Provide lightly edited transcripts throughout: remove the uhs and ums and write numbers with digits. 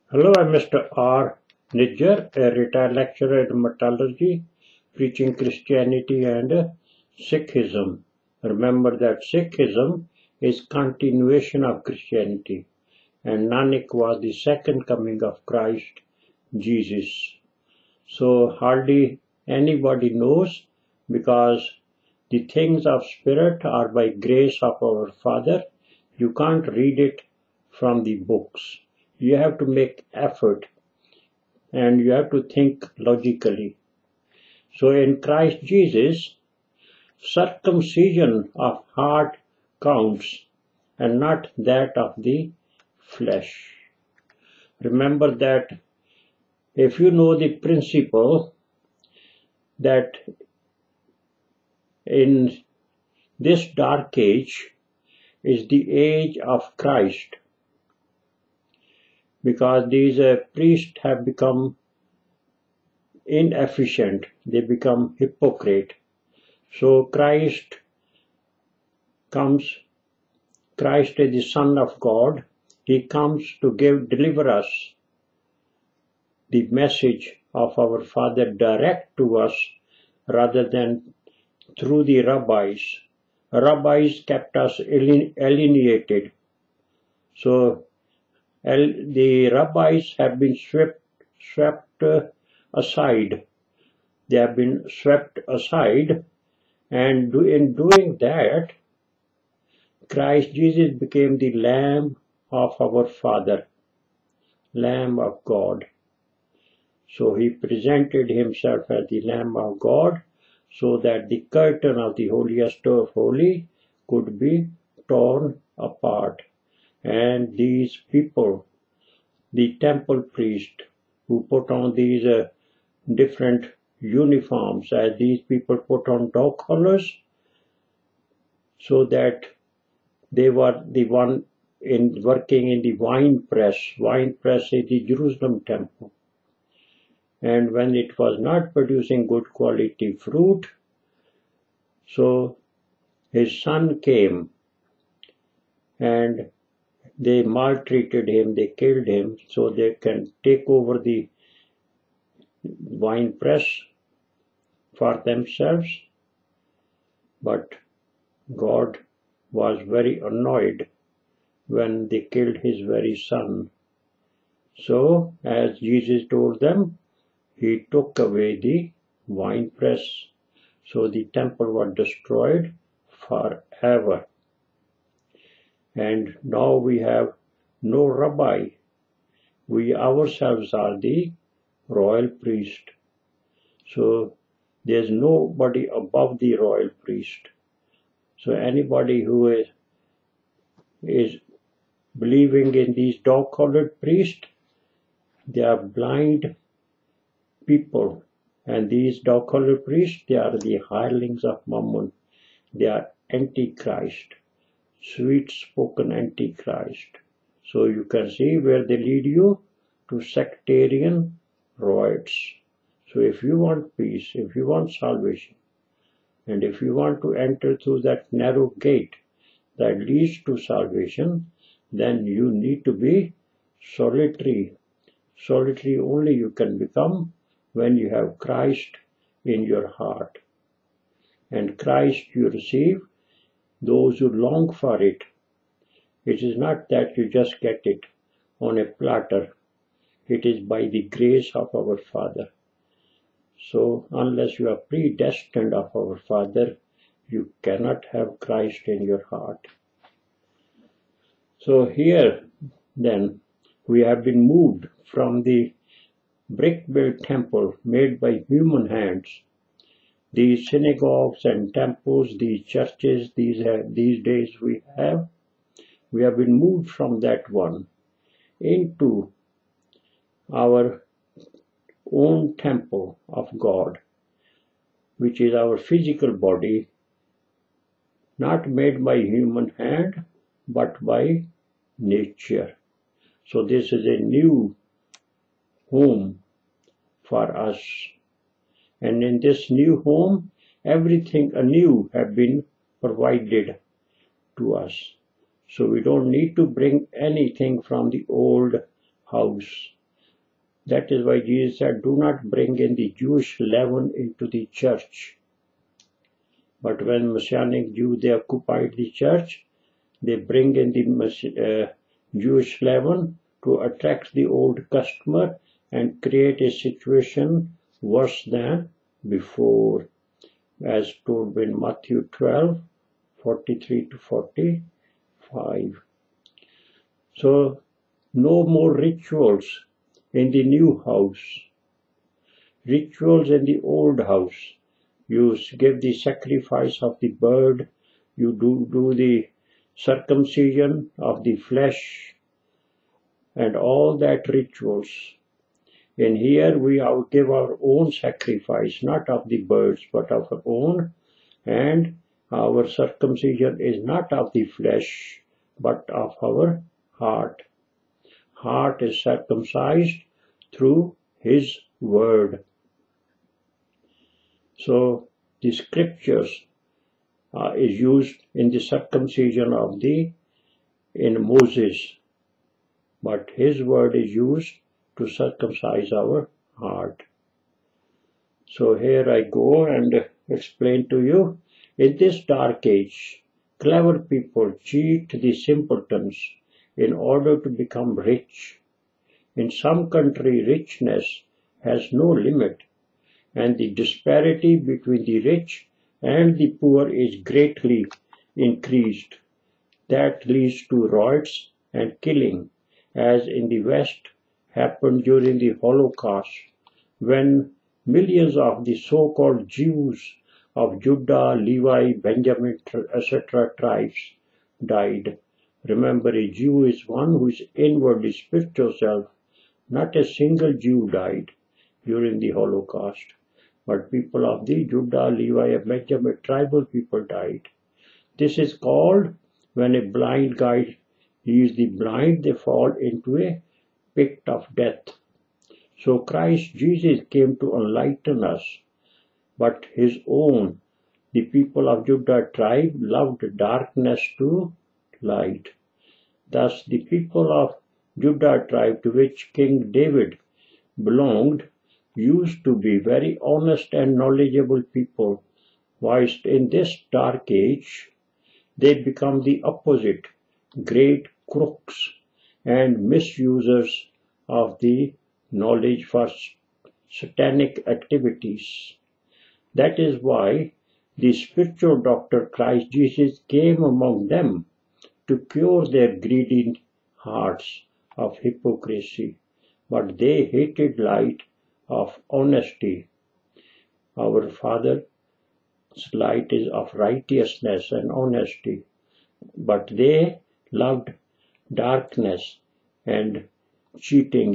Hello, I'm Mr. R. Nijjar, a retired lecturer in metallurgy, preaching Christianity and Sikhism. Remember that Sikhism is continuation of Christianity, and Nanak was the second coming of Christ Jesus. So hardly anybody knows, because the things of spirit are by grace of our Father. You can't read it from the books. You have to make effort and you have to think logically. So in Christ Jesus, circumcision of heart counts and not that of the flesh. Remember that if you know the principle that in this dark age is the age of Christ, because these priests have become inefficient, they become hypocrite. So Christ comes, Christ is the Son of God. He comes to deliver us the message of our Father direct to us rather than through the rabbis. Rabbis kept us alienated. So the rabbis have been swept aside. They have been swept aside, and in doing that, Christ Jesus became the Lamb of our Father, Lamb of God. So he presented himself as the Lamb of God, so that the curtain of the holiest of holy could be torn apart. And these people, the temple priest, who put on these different uniforms, as these people put on dog collars, so that they were the one in working in the wine press. Wine press is the Jerusalem temple. And when it was not producing good quality fruit, so his son came and they maltreated him, they killed him, so they can take over the wine press for themselves. But God was very annoyed when they killed his very son. So, as Jesus told them, he took away the wine press. So the temple was destroyed forever. And now we have no rabbi. We ourselves are the royal priest. So there's nobody above the royal priest. So anybody who is believing in these dog-collared priests, they are blind people. And these dog-collared priests, they are the hirelings of MUNN. They are antichrist. Sweet-spoken antichrist. So you can see where they lead you to sectarian riots. So if you want peace, if you want salvation, and if you want to enter through that narrow gate that leads to salvation, then you need to be solitary. Solitary only you can become when you have Christ in your heart. And Christ you receive, those who long for it. It is not that you just get it on a platter. It is by the grace of our Father. So unless you are predestined of our Father, you cannot have Christ in your heart. So here then we have been moved from the brick-built temple made by human hands. These synagogues and temples, these churches, these days we have been moved from that one into our own temple of God, which is our physical body, not made by human hand, but by nature. So this is a new home for us. And in this new home, everything anew have been provided to us. So we don't need to bring anything from the old house. That is why Jesus said, do not bring in the Jewish leaven into the church. But when Messianic Jews, they occupied the church, they bring in the Jewish leaven to attract the old customer and create a situation worse than before, as told in Matthew 12, 43 to 45. So, no more rituals in the new house. Rituals in the old house. You give the sacrifice of the bird, you do the circumcision of the flesh, and all that rituals. In here we give our own sacrifice, not of the birds, but of our own, and our circumcision is not of the flesh, but of our heart. Heart is circumcised through His word. So the scriptures is used in the circumcision of in Moses, but His word is used to circumcise our heart. So here I go and explain to you, in this dark age, clever people cheat the simpletons in order to become rich. In some country, richness has no limit, and the disparity between the rich and the poor is greatly increased. That leads to riots and killing, as in the West happened during the Holocaust, when millions of the so-called Jews of Judah, Levi, Benjamin, etc. tribes died. Remember, a Jew is one who is inwardly spiritual self. Not a single Jew died during the Holocaust, but people of the Judah, Levi, and Benjamin tribal people died. This is called when a blind guide leads the blind, they fall into a pit of death. So Christ Jesus came to enlighten us, but His own, the people of Judah tribe, loved darkness to light. Thus the people of Judah tribe, to which King David belonged, used to be very honest and knowledgeable people, whilst in this dark age they become the opposite, great crooks and misusers of the knowledge for satanic activities. That is why the spiritual doctor Christ Jesus came among them to cure their greedy hearts of hypocrisy, but they hated light of honesty. Our Father's light is of righteousness and honesty, but they loved darkness and cheating,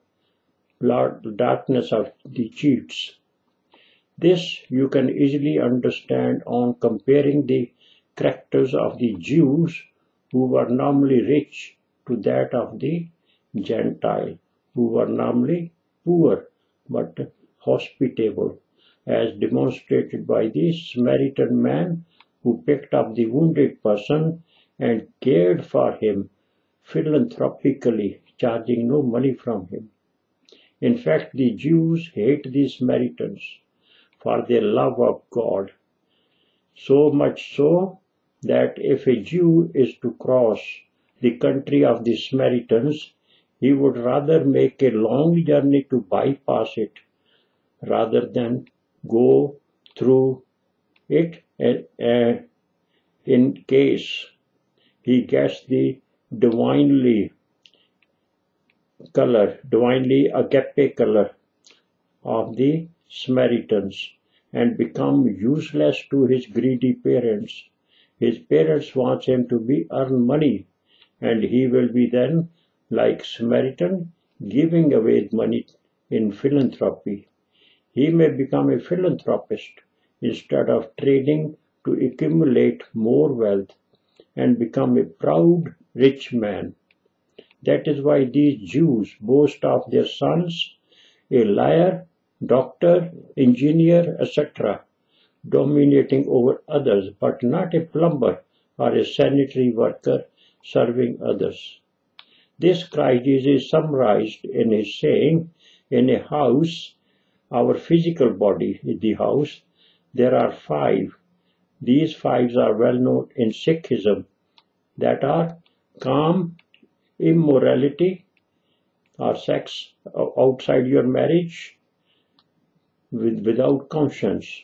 darkness of the cheats. This you can easily understand on comparing the characters of the Jews, who were normally rich, to that of the Gentile, who were normally poor but hospitable, as demonstrated by the Samaritan man who picked up the wounded person and cared for him philanthropically, charging no money from him. In fact, the Jews hate the Samaritans for their love of God, so much so that if a Jew is to cross the country of the Samaritans, he would rather make a long journey to bypass it rather than go through it, in case he gets the divinely agape color of the Samaritans and become useless to his greedy parents. His parents want him to earn money, and he will be then, like Samaritan, giving away money in philanthropy. He may become a philanthropist instead of trading to accumulate more wealth and become a proud rich man. That is why these Jews boast of their sons, a liar, doctor, engineer, etc., dominating over others, but not a plumber or a sanitary worker serving others. This Christ Jesus is summarized in his saying, In a house, our physical body is the house. There are 5. These 5 are well known in Sikhism, that are KAAM, immorality, or sex outside your marriage, without conscience.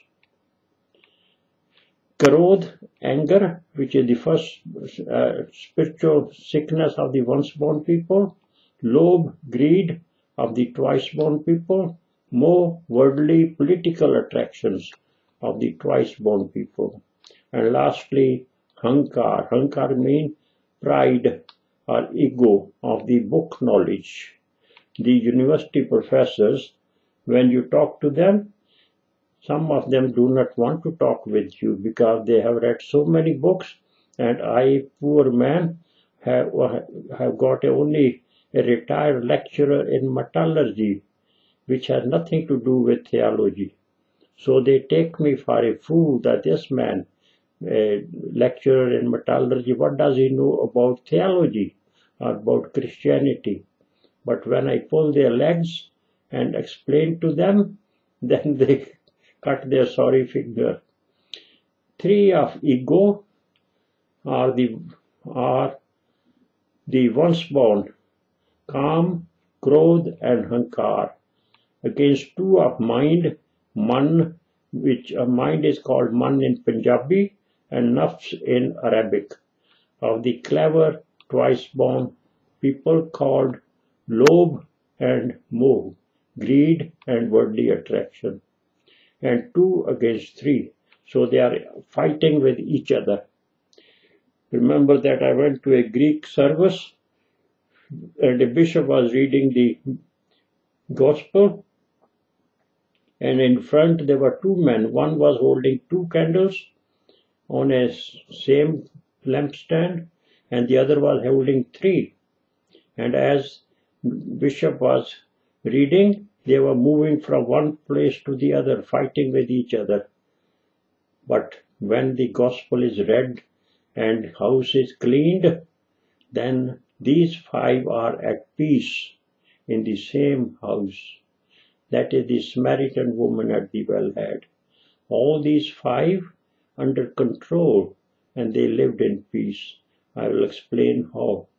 KARODHH, anger, which is the first spiritual sickness of the once-born people. LOBHH, greed, of the twice-born people. MUNN, worldly, political attractions of the twice-born people. And lastly, HANKAAR. HANKAAR means pride or ego of the book knowledge. The university professors, when you talk to them, some of them do not want to talk with you because they have read so many books, and I, poor man, have got only a retired lecturer in metallurgy, which has nothing to do with theology. So they take me for a fool that this man, a lecturer in metallurgy, what does he know about theology or about Christianity? But when I pull their legs and explain to them, then they cut their sorry finger. 3 of ego are the once born, KAAM, KARODHH and HANKAAR. Against 2 of mind, MUNN, which mind is called MUNN in Punjabi and nafs in Arabic, of the clever twice born people called LOBHH and MOH, greed and worldly attraction. And 2 against 3. So they are fighting with each other. Remember that I went to a Greek service and a bishop was reading the gospel, and in front there were 2 men. One was holding 2 candles on a same lampstand, and the other was holding 3. And as bishop was reading, they were moving from one place to the other, fighting with each other. But when the gospel is read and house is cleaned, then these 5 are at peace in the same house. That is the Samaritan woman at the wellhead. All these 5 under control, and they lived in peace. I will explain how.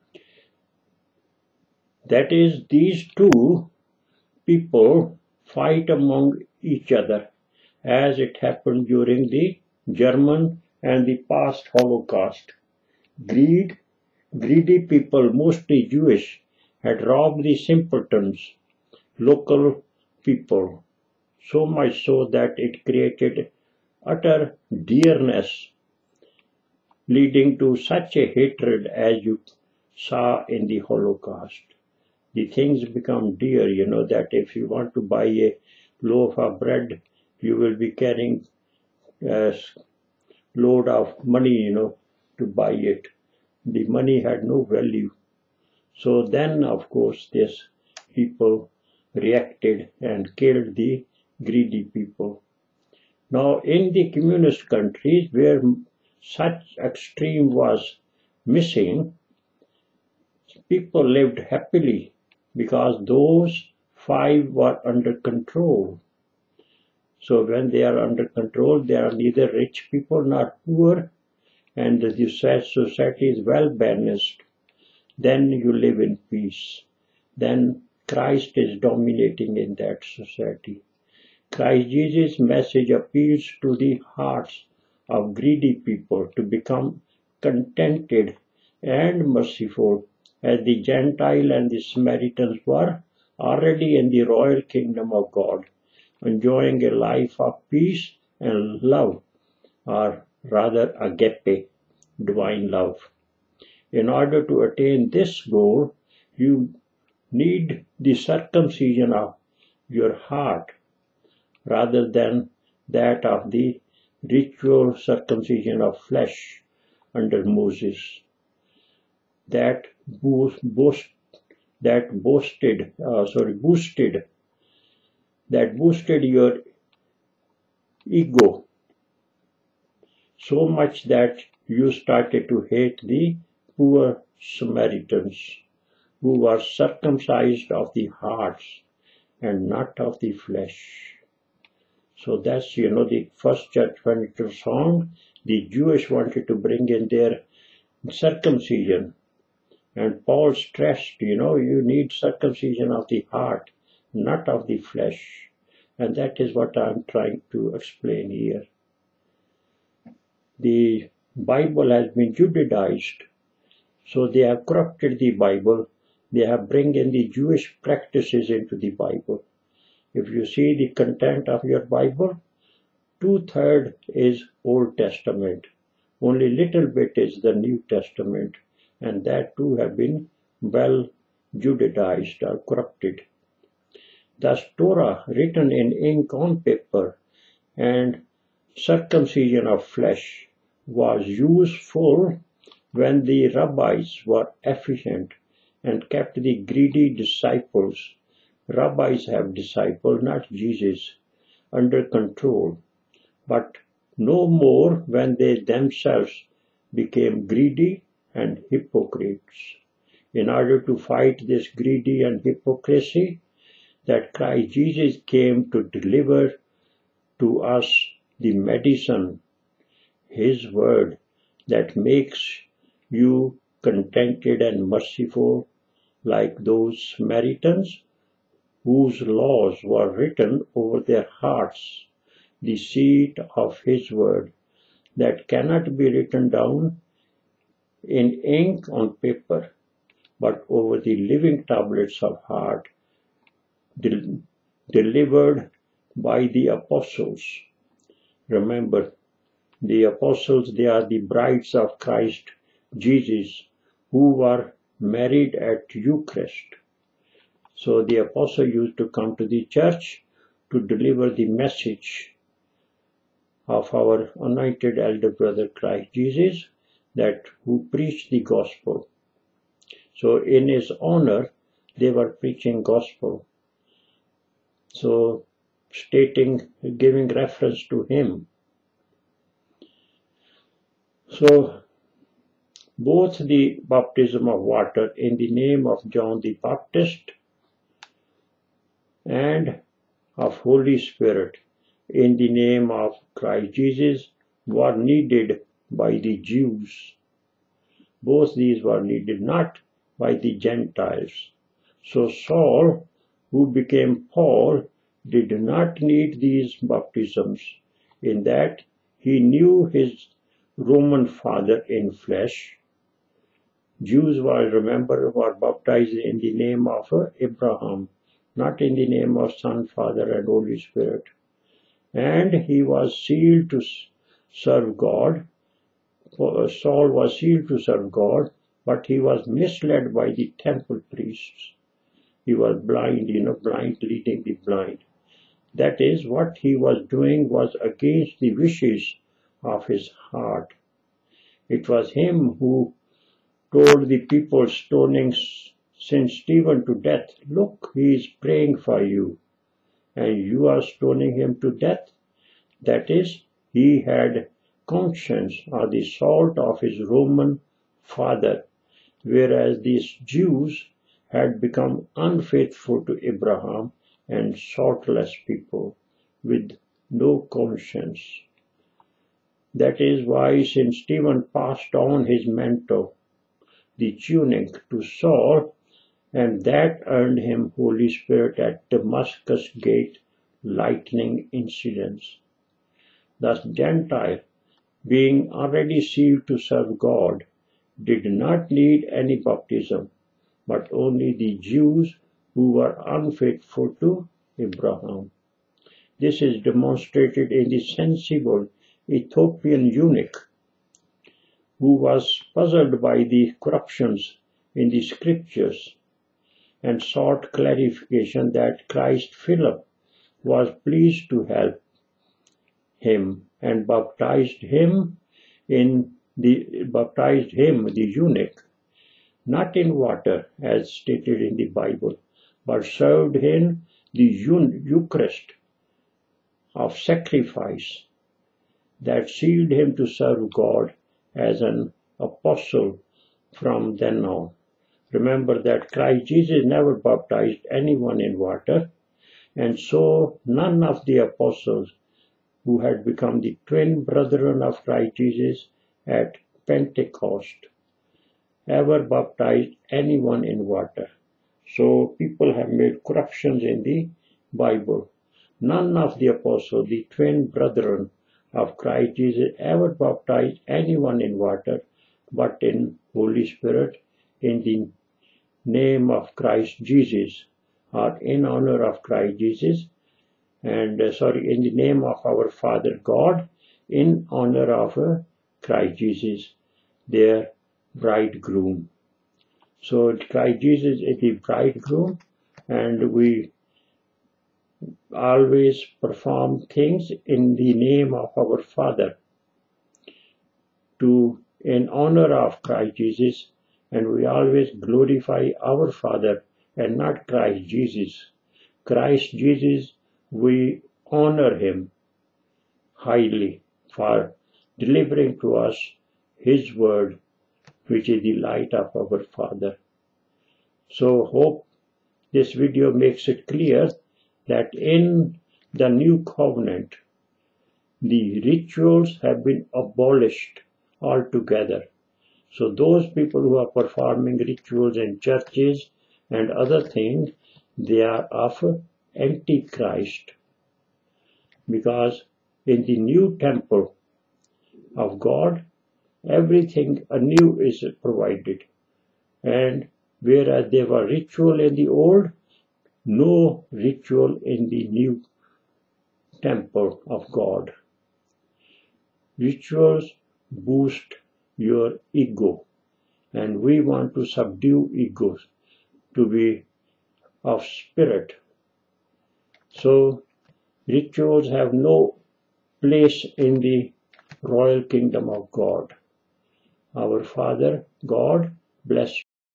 That is, these 2 people fight among each other, as it happened during the German and the past Holocaust. Greedy people, mostly Jewish, had robbed the simpletons, local people, so much so that it created utter dearness, leading to such a hatred as you saw in the Holocaust. The things become dear, you know, that if you want to buy a loaf of bread, you will be carrying a load of money, you know, to buy it. The money had no value. So then, of course, these people reacted and killed the greedy people. Now, in the communist countries where such extreme was missing, people lived happily because those 5 were under control. So when they are under control, they are neither rich people nor poor, and the society is well balanced. Then you live in peace. Then Christ is dominating in that society. Christ Jesus' message appeals to the hearts of greedy people to become contented and merciful, as the Gentile and the Samaritans were already in the royal kingdom of God, enjoying a life of peace and love, or rather agape, divine love. In order to attain this goal, you need the circumcision of your heart rather than that of the ritual circumcision of flesh under Moses. That boosted your ego so much that you started to hate the poor Samaritans who were circumcised of the hearts and not of the flesh. So that's, the first church when it was found, the Jewish wanted to bring in their circumcision. And Paul stressed, you need circumcision of the heart, not of the flesh. And that is what I'm trying to explain here. The Bible has been Judaized. So they have corrupted the Bible. They have bring in the Jewish practices into the Bible. If you see the content of your Bible, 2/3 is Old Testament. Only little bit is the New Testament. And that too have been well Judaized or corrupted. Thus Torah written in ink on paper and circumcision of flesh was useful when the rabbis were efficient and kept the greedy disciples. Rabbis have disciples, not Jesus, under control, but no more when they themselves became greedy and hypocrites. In order to fight this greedy and hypocrisy, that Christ Jesus came to deliver to us the medicine, His word, that makes you contented and merciful, like those Samaritans whose laws were written over their hearts, the seed of His word, that cannot be written down in ink on paper, but over the living tablets of heart, delivered by the apostles. Remember, the apostles, they are the brides of Christ Jesus, who were married at Eucharist. So the apostle used to come to the church to deliver the message of our anointed elder brother Christ Jesus, that who preached the gospel. So in his honor, they were preaching gospel. So giving reference to him. So both the baptism of water in the name of John the Baptist and of Holy Spirit in the name of Christ Jesus were needed by the Jews. Both these were needed not by the Gentiles. So Saul, who became Paul, did not need these baptisms, in that he knew his Roman father in flesh. Jews were baptized in the name of Abraham, not in the name of Son, Father, and Holy Spirit. And he was sealed to serve God. Saul was sealed to serve God, but he was misled by the temple priests. He was blind, blind leading the blind. That is, what he was doing was against the wishes of his heart. It was him who told the people stoning St.Stephen to death, "Look, he is praying for you, and you are stoning him to death." That is, he had conscience or the salt of his Roman father, whereas these Jews had become unfaithful to Abraham and saltless people with no conscience. That is why St. Stephen passed on his mantle, the tunic, to Saul, and that earned him Holy Spirit at Damascus Gate Lightning incidents. Thus Gentile, being already sealed to serve God, did not need any baptism, but only the Jews who were unfaithful to Abraham. This is demonstrated in the sensible Ethiopian eunuch, who was puzzled by the corruptions in the scriptures and sought clarification that Christ Philip was pleased to help him and baptized him, the eunuch, not in water as stated in the Bible, but served him the Eucharist of sacrifice that sealed him to serve God as an apostle from then on. Remember that Christ Jesus never baptized anyone in water, And so none of the apostles who had become the twin brethren of Christ Jesus at Pentecost ever baptized anyone in water. So people have made corruptions in the Bible. None of the apostles, the twin brethren of Christ Jesus, ever baptized anyone in water, but in Holy Spirit, in the name of Christ Jesus, or in honor of Christ Jesus, and in the name of our Father God, in honor of Christ Jesus, their bridegroom. So Christ Jesus is the bridegroom, and we always perform things in the name of our Father, in honor of Christ Jesus, and we always glorify our Father and not Christ Jesus. Christ Jesus, we honor him highly for delivering to us his word, which is the light of our Father. So hope this video makes it clear that in the new covenant, the rituals have been abolished altogether. So those people who are performing rituals in churches and other things, they are of Antichrist. Because in the new temple of God, everything anew is provided. And whereas there were ritual in the old, no ritual in the new temple of God. Rituals boost your ego, and we want to subdue egos to be of spirit. So rituals have no place in the royal kingdom of God. Our Father God bless